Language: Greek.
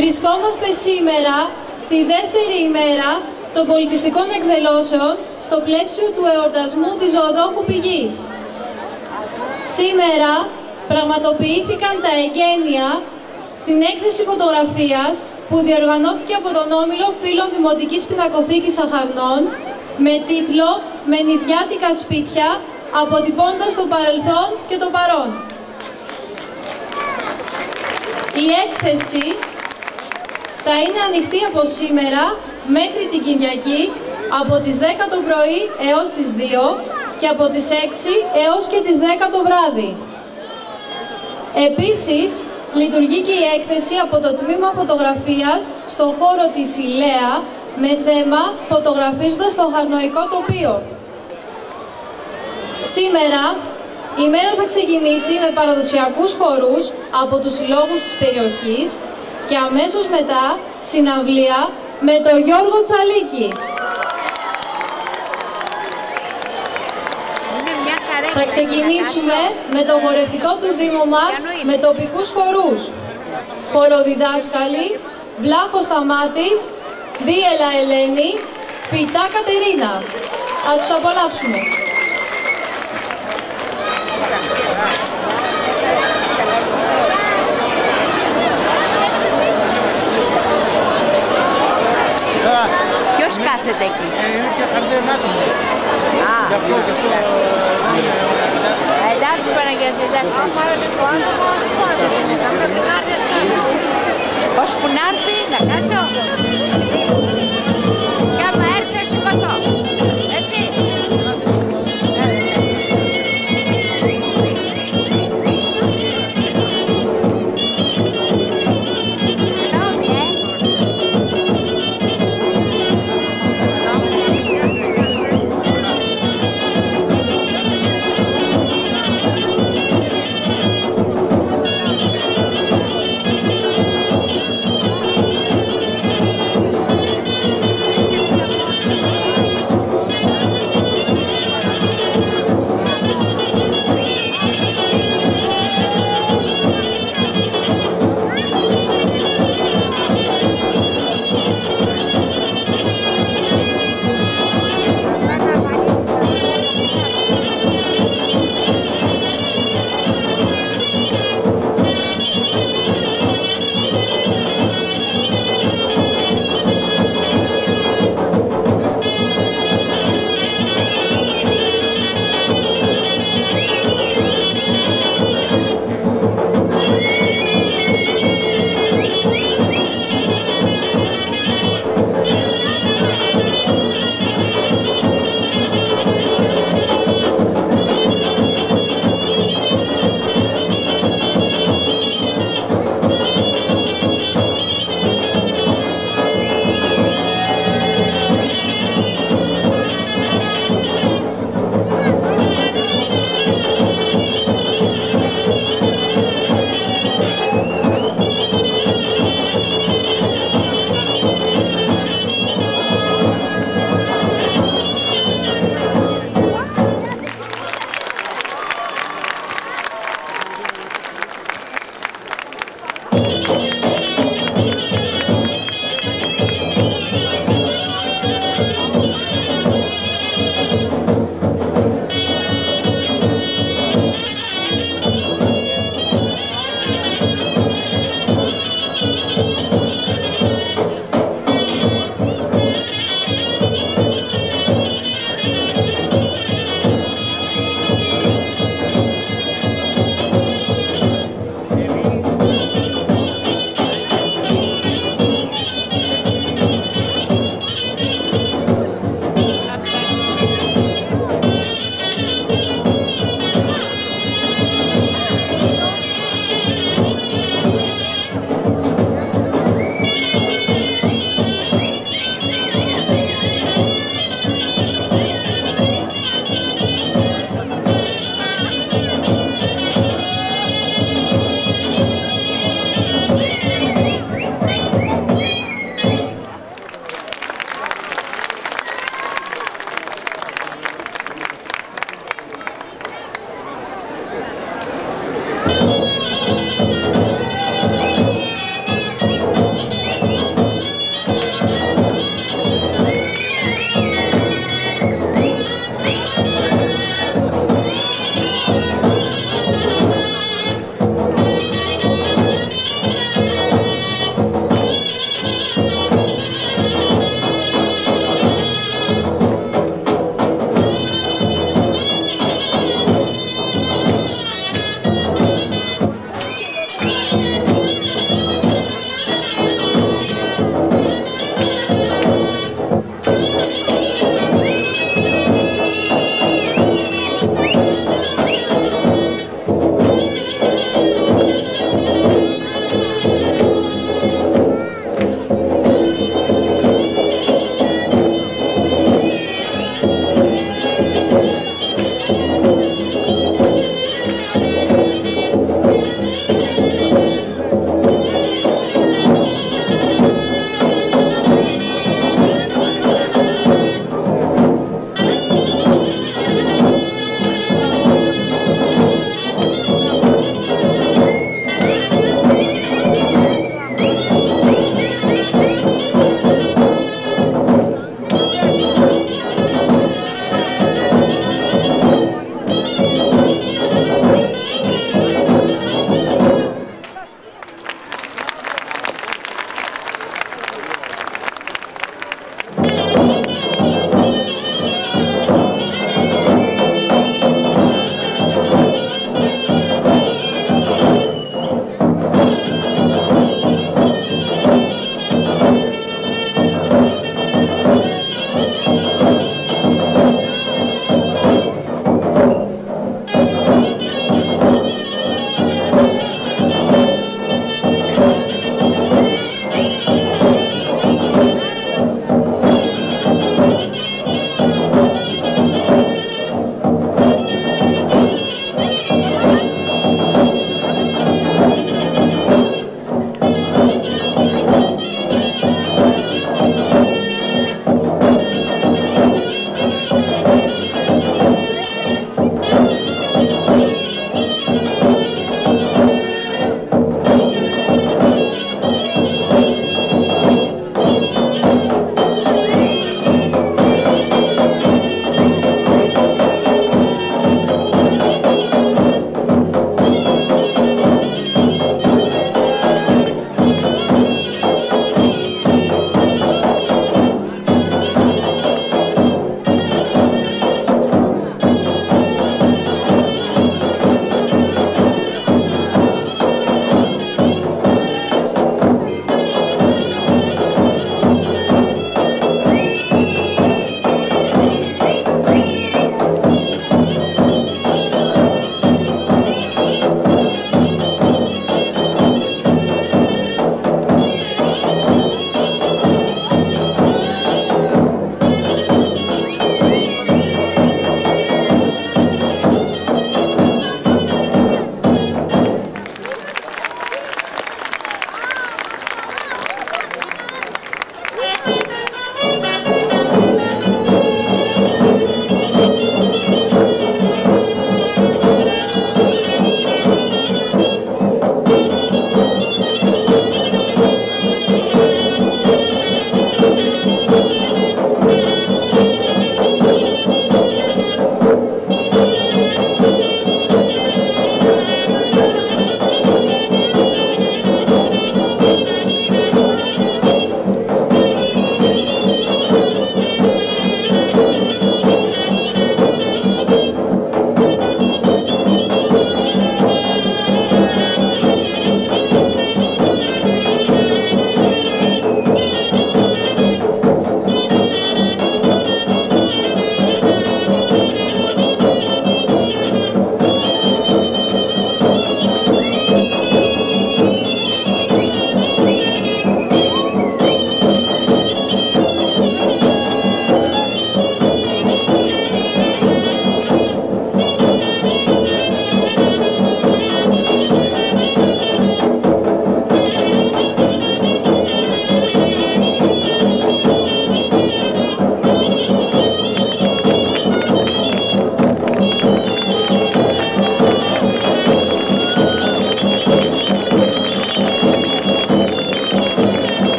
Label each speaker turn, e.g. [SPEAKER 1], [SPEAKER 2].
[SPEAKER 1] Βρισκόμαστε σήμερα στη δεύτερη ημέρα των πολιτιστικών εκδηλώσεων στο πλαίσιο του εορτασμού της Ζωοδόχου Πηγής. Σήμερα πραγματοποιήθηκαν τα εγγένεια στην έκθεση φωτογραφίας που διοργανώθηκε από τον Όμιλο Φίλων Δημοτικής Πινακοθήκης Αχαρνών με τίτλο «Με νηδιάτικα σπίτια, αποτυπώντας το παρελθόν και το παρόν». Η έκθεση θα είναι ανοιχτή από σήμερα μέχρι την Κυριακή από τις 10 το πρωί έως τις 2 και από τις 6 έως και τις 10 το βράδυ. Επίσης, λειτουργεί και η έκθεση από το Τμήμα Φωτογραφίας στο χώρο της Ηλέα με θέμα «Φωτογραφίζοντας το χαρνοϊκό τοπίο». Σήμερα, η μέρα θα ξεκινήσει με παραδοσιακούς χορούς από τους συλλόγους της περιοχής και αμέσως μετά συναυλία με τον Γιώργο Τσαλίκη. Θα ξεκινήσουμε με το χορευτικό του Δήμου μας με τοπικούς χορούς. Χοροδιδάσκαλοι, Βλάχος Σταμάτης, Δίελα Ελένη, Φυτά Κατερίνα. Ας τους απολαύσουμε.
[SPEAKER 2] Ποιος κάθεται εκεί?
[SPEAKER 3] Είναι και Χαρδενάτη. Γι' αυτό.
[SPEAKER 2] Εντάξει Παναγιώτη, εντάξει.
[SPEAKER 3] Άμα έρθει το άτομο, θα πρέπει να έρθει.
[SPEAKER 2] Ώσπου να έρθει,